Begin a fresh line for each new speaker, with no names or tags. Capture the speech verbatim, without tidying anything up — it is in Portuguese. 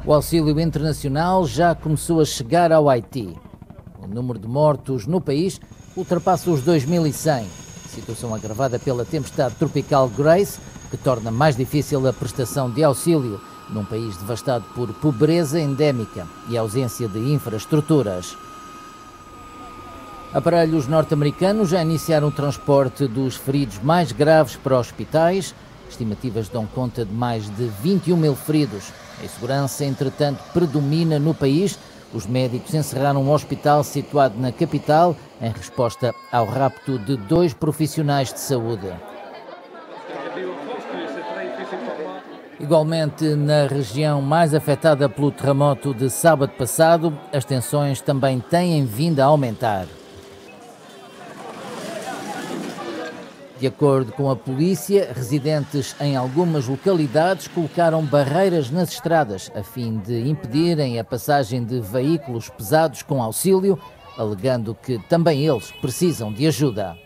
O auxílio internacional já começou a chegar ao Haiti. O número de mortos no país ultrapassa os dois mil e cem, situação agravada pela tempestade tropical Grace, que torna mais difícil a prestação de auxílio num país devastado por pobreza endémica e ausência de infraestruturas. Aparelhos norte-americanos já iniciaram o transporte dos feridos mais graves para hospitais. Estimativas dão conta de mais de vinte e um mil feridos. A insegurança, entretanto, predomina no país. Os médicos encerraram um hospital situado na capital em resposta ao rapto de dois profissionais de saúde. Igualmente, na região mais afetada pelo terremoto de sábado passado, as tensões também têm vindo a aumentar. De acordo com a polícia, residentes em algumas localidades colocaram barreiras nas estradas a fim de impedirem a passagem de veículos pesados com auxílio, alegando que também eles precisam de ajuda.